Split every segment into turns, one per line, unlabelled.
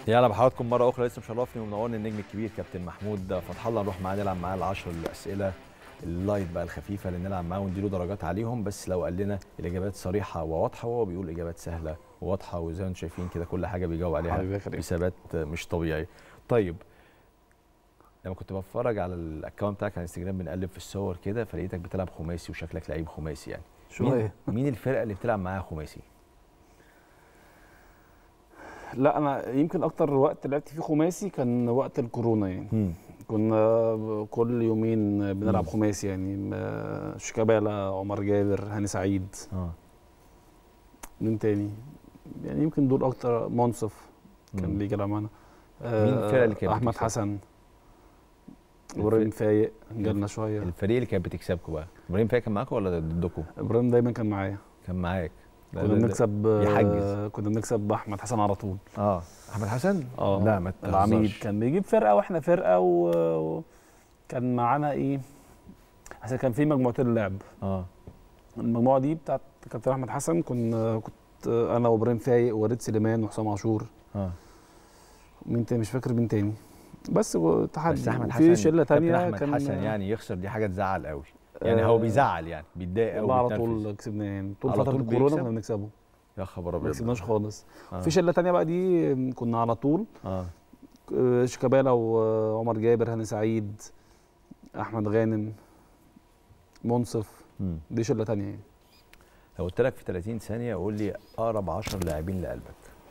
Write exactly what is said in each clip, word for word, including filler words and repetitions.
يلا بحضراتكم مره اخرى، لسه مشرفني ومنورني النجم الكبير كابتن محمود فتح الله. نروح معاه نلعب معاه العشر الاسئله اللايت بقى الخفيفه اللي نلعب معاه ونديله درجات عليهم، بس لو قال لنا الاجابات صريحه وواضحه وهو بيقول اجابات سهله وواضحه، وزي ما انتم شايفين كده كل حاجه بيجاوب عليها بثبات مش طبيعي. طيب لما كنت بتفرج على الاكونت بتاعك على الانستجرام بنقلب في الصور كده فلقيتك بتلعب خماسي وشكلك لعيب خماسي يعني.
شويه.
مين, مين الفرقه اللي بتلعب معاها خماسي؟
لا انا يمكن اكتر وقت لعبت فيه خماسي كان وقت الكورونا يعني. مم. كنا كل يومين بنلعب مم. خماسي يعني. شيكابالا، عمر جابر، هاني سعيد. اه مين تاني؟ يعني يمكن دول اكتر. منصف كان بيجي يلعب معانا.
مين الفرقه اللي كانت
احمد حسن، ابراهيم فايق جالنا شويه.
الفريق اللي كانت بتكسبكم بقى ابراهيم فايق كان معاكم ولا ضدكم؟
ابراهيم دايما كان معايا.
كان معاك.
كنا بنكسب يحجز. كنا بنكسب احمد حسن على طول.
اه احمد حسن؟
اه
لا ما تهزرش.
العميد كان بيجيب فرقه واحنا فرقه وكان و... معانا ايه؟ عشان كان في مجموعتين لعب. اه المجموعه دي بتاعت كابتن احمد حسن كنا كنت انا وابراهيم فايق ووليد سليمان وحسام عاشور. اه مين تاني؟ مش فاكر مين تاني. بس تحدي.
بس احمد حسن
في شله ثانيه
احمد كان حسن يعني يخسر دي حاجه تزعل قوي يعني. آه هو بيزعل يعني بيتضايق قوي.
على طول كسبناه يعني. طول فتره الكورونا كنا بنكسبه.
يا خبر ابيض.
ما كسبناش خالص. آه. في شله ثانيه بقى دي كنا على طول. اه شيكابالا وعمر جابر، هاني سعيد، احمد غانم، منصف. مم. دي شله ثانيه يعني.
لو قلت لك في ثلاثين ثانيه قول لي اقرب عشرة لاعبين لقلبك.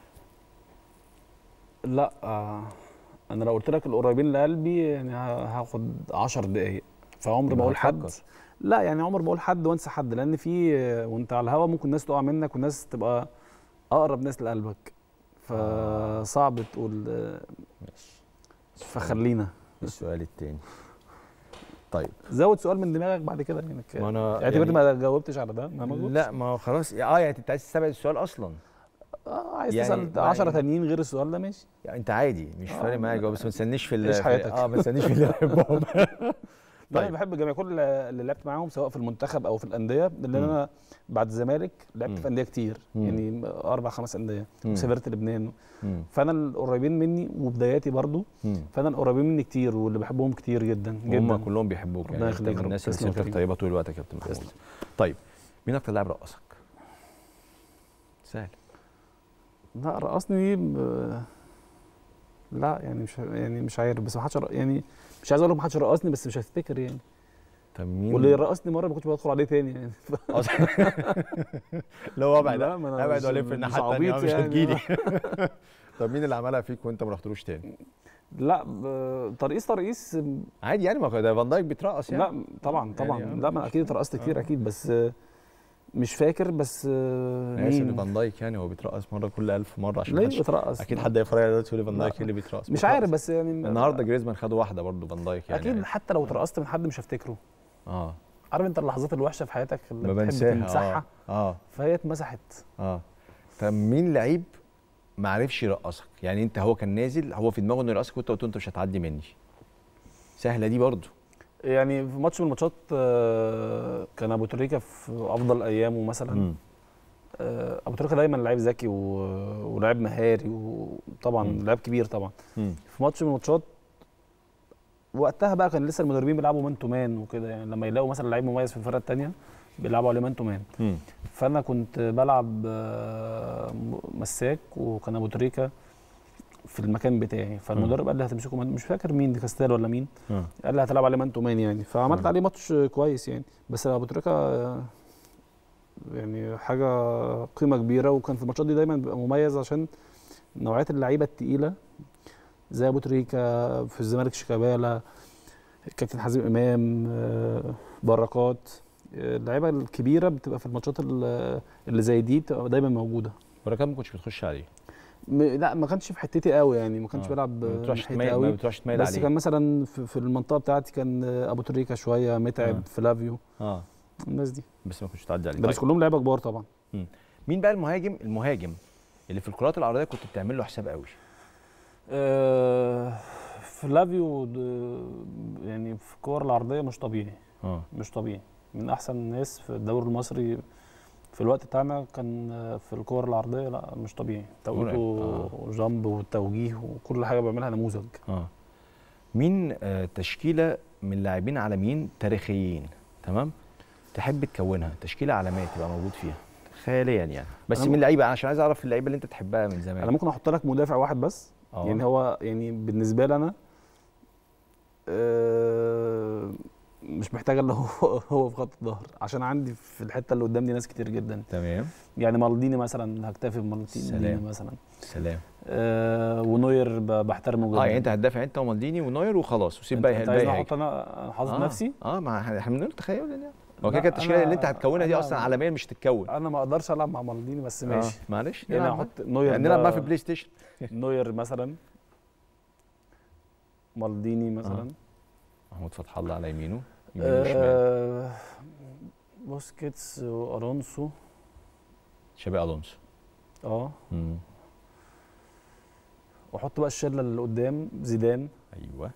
لا آه انا لو قلت لك القريبين لقلبي يعني هاخد عشر دقائق. فعمر ما اقول حد. لا يعني عمر ما اقول حد وانسى حد، لان في وانت على الهوا ممكن ناس تقع منك وناس تبقى اقرب ناس لقلبك، فصعب تقول. ماشي. فخلينا
السؤال الثاني. طيب
زود سؤال من دماغك بعد كده يعني.
ما انا
اعتبر يعني ما جاوبتش على ده. ما
ما لا ما خلاص. اه يعني انت عايز تستبعد السؤال اصلا.
اه عايز يعني تسال عشرة تانيين غير السؤال ده ماشي
يعني. انت عادي مش آه فارق معايا جواب، بس ما تستنيش في
عيش حياتك.
اه ما تستنيش في اللي بحبهم.
طيب. انا بحب جميع كل اللي لعبت معاهم سواء في المنتخب او في الانديه، لان انا بعد الزمالك لعبت في انديه كتير. مم. يعني اربع خمس انديه وسافرت لبنان. مم. فانا القريبين مني وبداياتي برضو. مم. فانا القريبين مني كتير واللي بحبهم كتير جدا جدا.
هم كلهم بيحبوك يعني. انت من الناس اللي سيرتك طيبه طول الوقت يا كابتن محمود. طيب مين اكتر لاعب رقصك؟ سهل.
لا رقصني ب... لا يعني مش يعني مش عارف، بس ما حدش يعني مش عايز اقول لك ما حدش رقصني، بس مش هفتكر يعني.
طب مين؟
واللي رقصني مره ما كنتش بدخل عليه تاني يعني.
لو ابعد ابعد والف في الناحيه الثانيه مش يعني هتجيلي. طب مين اللي عملها فيك وانت ما رحتلوش تاني؟
لا ترقيص ترقيص
عادي يعني. ما ده فان دايك بيترقص يعني.
لا طبعا طبعا يعني. لا ما اكيد اترقصت كتير. آه. اكيد بس مش فاكر. بس
مين فان دايك يعني هو بيترقص مره كل ألف مره عشان
ليه بيترقص؟
اكيد حد هيفرج دلوقتي يقول لي فان دايك اللي بيترقص.
مش عارف بس يعني
النهارده جريزمان خدوا واحده برضه فان دايك يعني.
اكيد يعني. حتى لو اترقصت من حد مش هفتكره. اه عارف انت اللحظات الوحشه في حياتك اللي بتحب تمسحها. اه, آه. فهي اتمسحت.
اه طب مين لعيب ما عرفش يرقصك؟ يعني انت هو كان نازل هو في دماغه انه يرقصك وانت قلت له انت مش هتعدي مني. سهله دي برضه.
يعني في ماتش من الماتشات كان ابو تريكه في افضل ايامه مثلا. م. ابو تريكه دايما لعيب ذكي ولاعب مهاري وطبعا لاعب كبير طبعا. م. في ماتش من الماتشات وقتها بقى كان لسه المدربين بيلعبوا مان تو مان وكده يعني. لما يلاقوا مثلا لعيب مميز في الفرقه الثانيه بيلعبوا عليه مان تو مان. فانا كنت بلعب مساك وكان ابو تريكه في المكان بتاعي. فالمدرب قال لي هتمسكه مش فاكر مين دي كاستيل ولا مين. م. قال لي هتلعب عليه مان تو مان يعني. فعملت م. عليه ماتش كويس يعني. بس ابو تريكه يعني حاجه قيمه كبيره، وكان في الماتشات دي دايما بيبقى مميز عشان نوعيه اللعيبه الثقيله زي ابو تريكه. في الزمالك شيكابالا، كابتن حازم امام، بركات. اللعيبه الكبيره بتبقى في الماتشات اللي زي دي بتبقى دايما موجوده.
بركات ما كنتش بتخش عليه؟
لا ما كانش في حتتي قوي يعني. ما كانش آه. بيلعب ناحيتي قوي.
ما بتروحش تميل
بس
عليه.
كان مثلا في, في المنطقه بتاعتي كان ابو تريكه شويه، متعب، آه. فلافيو. اه الناس دي.
بس ما كنتش تعدي عليه.
بس طيب. كلهم لعيبه كبار طبعا.
م. مين بقى المهاجم المهاجم اللي في الكرات العرضيه كنت بتعمل له حساب قوي؟
آه فلافيو يعني في الكور العرضيه مش طبيعي. اه مش طبيعي. من احسن الناس في الدوري المصري في الوقت بتاعنا كان في الكور العرضيه لا مش طبيعي، توقيته وجامب والتوجيه وكل حاجه بيعملها نموذج.
اه مين آه تشكيله من لاعبين عالميين تاريخيين تمام تحب تكونها تشكيله عالميه تبقى موجود فيها خياليا يعني، بس من لعيبه عشان عايز اعرف اللعيبه اللي انت تحبها من زمان.
انا ممكن احط لك مدافع واحد بس. أوه. يعني هو يعني بالنسبه لي انا آه مش محتاج الا هو هو في خط الظهر، عشان عندي في الحته اللي قدام دي ناس كتير جدا.
تمام.
يعني مالديني مثلا، هكتفي بمالديني مثلا.
سلام.
آه ونوير بحترمه جدا.
اه يعني انت هتدافع انت ومالديني ونوير وخلاص وسيب باقي
الباقي. انت عايزني احط انا حاطط
آه.
نفسي؟
اه ما احنا بنقول تخيل يعني. هو كده كده التشكيله اللي انت هتكونها دي اصلا عالميا مش هتتكون.
انا ما اقدرش العب مع مالديني بس ماشي.
آه. معلش
يعني احط نوير
يعني نلعب معاه في بلاي ستيشن.
نوير مثلا، مالديني مثلا،
محمود فتح الله على يمينه،
يمينه وشمال، بوسكيتس والونسو،
شابي الونسو.
اه واحط بقى الشله اللي قدام زيدان.
ايوه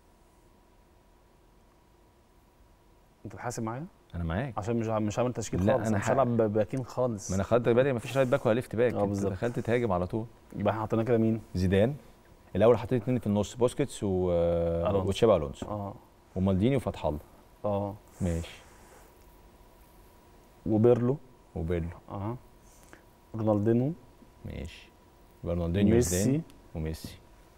انت بتحاسب معايا؟
انا معاك
عشان مش مش هعمل تشكيل خالص، انا مش هلعب باكين خالص.
ما انا خدت بالي مفيش رايت باك ولا ليفت باك.
اه بالظبط.
دخلت تهاجم على طول.
يبقى احنا حطينا كده مين؟
زيدان الاول، حطيت اثنين في النص، بوسكيتس و وتشابي الونسو.
اه
ومالديني وفتح الله.
اه
ماشي.
وبيرلو.
وبيرلو
اه رونالدينو.
ماشي. يبقى رونالدينيو
وميسي
وميسي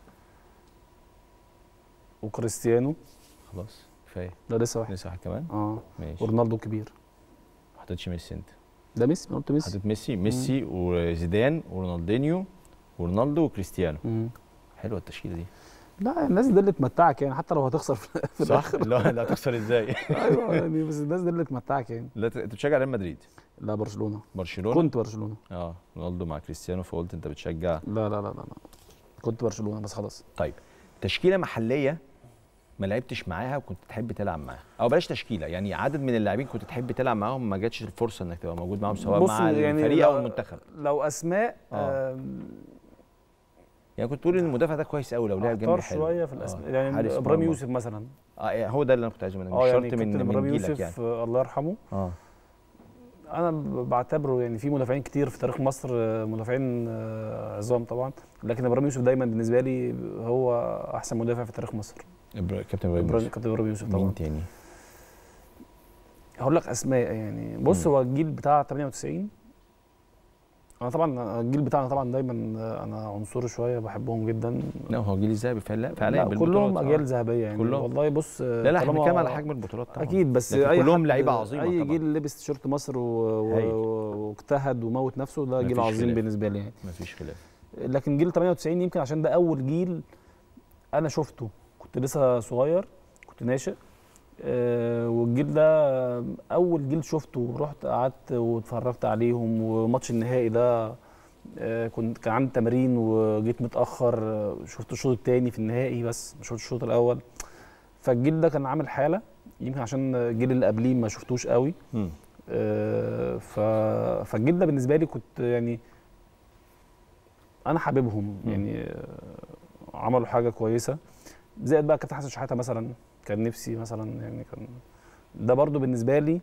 وكريستيانو.
خلاص كفايه.
ده لسه واحد.
لسه واحد كمان.
اه
ماشي.
ورونالدو كبير.
ما حطيتش ميسي انت؟
ده ميسي، انا قلت ميسي.
حطيت ميسي. ميسي مم. وزيدان ورونالدينيو ورونالدو وكريستيانو.
مم.
حلوه التشكيله دي.
لا الناس دي اللي تمتعك يعني، حتى لو هتخسر في
الاخر. صح. لا لا هتخسر ازاي؟
ايوه يعني بس الناس دي اللي تمتعك يعني.
لا انت بتشجع ريال مدريد؟
لا برشلونه.
برشلونه؟
كنت برشلونه.
اه رونالدو مع كريستيانو فقلت انت بتشجع.
لا لا لا لا, لا. كنت برشلونه بس خلاص.
طيب تشكيله محليه ما لعبتش معاها وكنت تحب تلعب معاها، او بلاش تشكيله يعني عدد من اللاعبين كنت تحب تلعب معاهم ما جاتش الفرصه انك تبقى موجود معاهم سواء مع
يعني
الفريق او المنتخب.
لو اسماء
آه. يعني كنت تقول ان المدافع ده كويس قوي لو لعب جنبي حلو.
شويه في الاسماء. آه. يعني ابراهيم يوسف مثلا.
اه يعني هو ده اللي انا كنت عايزه منك. مش
يعني
شرط من
ابراهيم يوسف يعني. الله يرحمه.
اه
انا بعتبره يعني في مدافعين كتير في تاريخ مصر مدافعين عظام طبعا، لكن ابراهيم يوسف دايما بالنسبه لي هو احسن مدافع في تاريخ مصر.
كابتن ابراهيم يوسف.
كابتن ابراهيم يوسف طبعا.
مين تاني؟
هقول لك اسماء يعني. بص هو الجيل بتاع ثمانية وتسعين، انا طبعا الجيل بتاعنا طبعا دايما انا عنصري شويه بحبهم جدا.
لا هو جيل ذهبي فعلا فعلا
كلهم اجيال ذهبيه يعني.
كلهم.
والله بص
لا لا احنا بنتكلم على حجم البطولات طبعا
اكيد، بس
اي كلهم لعيبه عظيمه
اي
طبعا.
جيل لبس تيشيرت مصر واجتهد وموت نفسه ده جيل عظيم خلاف. بالنسبه لي يعني
مفيش خلاف.
لكن جيل ثمانية وتسعين يمكن عشان ده اول جيل انا شفته، كنت لسه صغير كنت ناشئ. أه والجيل ده اول جيل شفته، رحت قعدت واتفرجت عليهم. وماتش النهائي ده أه كنت كان عندي تمرين وجيت متاخر، أه شفت الشوط الثاني في النهائي بس ما شفتش الشوط الاول. فالجيل ده كان عامل حاله يمكن عشان الجيل اللي قبليه ما شفتوش قوي. أه فالجيل ده بالنسبه لي كنت يعني انا حاببهم يعني. أه عملوا حاجه كويسه. زائد بقى كابتن حسن شحاته مثلا، كان نفسي مثلا يعني كان ده برضو بالنسبه لي.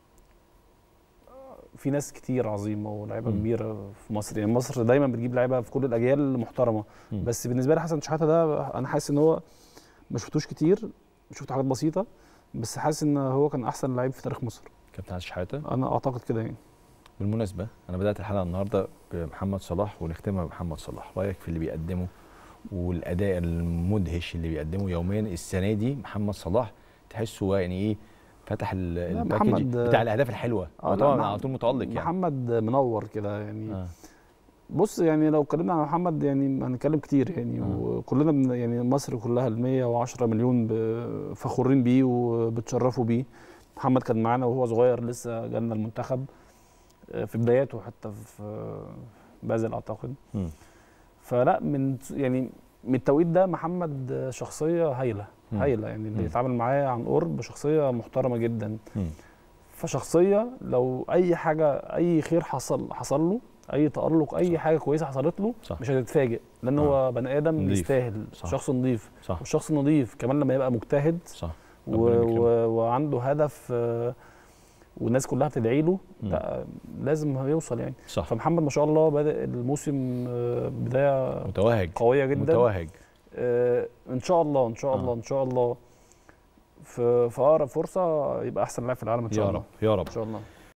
في ناس كتير عظيمه ولاعيبه كبيره في مصر يعني. مصر دايما بتجيب لعيبه في كل الاجيال محترمه. م. بس بالنسبه لي حسن شحاته ده انا حاسس ان هو ما شفتوش كتير، شفت حاجات بسيطه بس حاسس ان هو كان احسن لعيب في تاريخ مصر.
كابتن حسن شحاته
انا اعتقد كده يعني.
بالمناسبه انا بدات الحلقه النهارده بمحمد صلاح ونختمها بمحمد صلاح، رايك في اللي بيقدمه والاداء المدهش اللي بيقدمه يوميا السنه دي محمد صلاح؟ تحسه يعني ايه فتح الباكج بتاع الاهداف الحلوه. آه طبعا على طول متالق يعني.
محمد منور كده يعني. آه. بص يعني لو اتكلمنا عن محمد يعني هنتكلم كتير يعني. آه. وكلنا يعني مصر كلها ال مية وعشرة مليون فخورين بيه وبتشرفوا بيه. محمد كان معانا وهو صغير لسه جالنا المنتخب في بداياته حتى في بازل اعتقد. م. فلا من يعني من التوقيت ده محمد شخصيه هايله هايله يعني. اللي يتعامل معاه عن قرب شخصيه محترمه جدا. م. فشخصيه لو اي حاجه اي خير حصل حصل له، اي تألق اي صح. حاجه كويسه حصلت له صح. مش هتتفاجئ لان آه. هو بني ادم نضيف. يستاهل صح. شخص نظيف. والشخص النظيف كمان لما يبقى مجتهد صح. و... و... وعنده هدف والناس كلها بتدعي له، لا لازم هيوصل يعني.
صح.
فمحمد ما شاء الله بادئ الموسم بدايه
متوهج
قويه جدا،
متوهج.
آه ان شاء الله ان شاء الله آه. ان شاء الله في في اقرب فرصه يبقى احسن لاعب في العالم ان شاء
يا
الله.
رب يا رب
ان شاء الله.